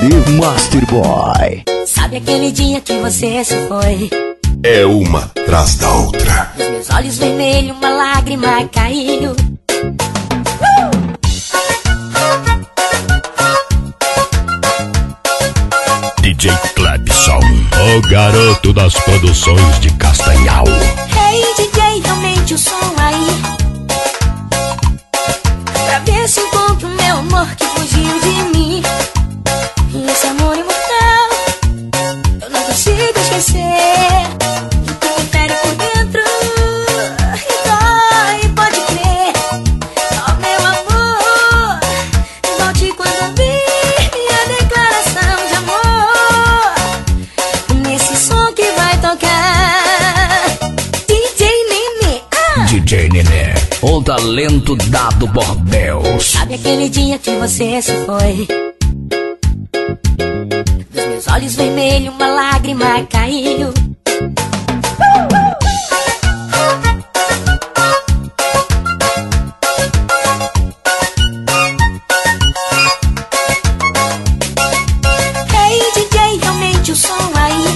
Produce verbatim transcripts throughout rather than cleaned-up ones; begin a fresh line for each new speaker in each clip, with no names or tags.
D Master Boy.
Sabe aquele dia que você se foi?
É uma atrás da outra.
Nos meus olhos vermelhos uma lágrima caiu. uh!
D J Clebson, o garoto das produções de Castanhal.
Hey D J, aumente o som aí, pra ver se encontro meu amor que fugiu de mim. E esse amor imortal eu não consigo esquecer. E que me fere por dentro e dói, pode crer. Ó meu amor, volte quando vir minha declaração de amor. Nesse som que vai tocar D J Nenê. ah!
D J Nenê, o talento dado bordel.
Sabe aquele dia que você se foi? Dos meus olhos vermelhos uma lágrima caiu. Hey D J, aumente o som aí,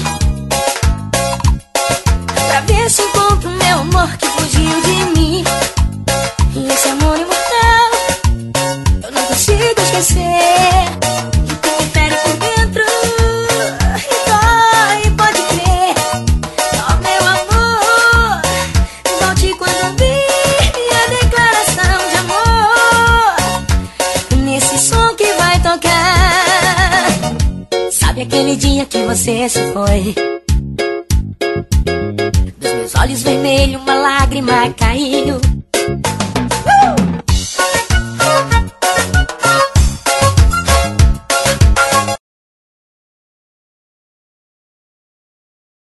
pra ver se encontro meu amor que fugiu de mim. E esse amor imortal eu não consigo esquecer. E que me fere por dentro e dói, pode crer. Ó meu amor, volte quando vir minha declaração de amor. Nesse som que vai tocar. Sabe aquele dia que você se foi? Dos meus olhos vermelhos uma lágrima caiu.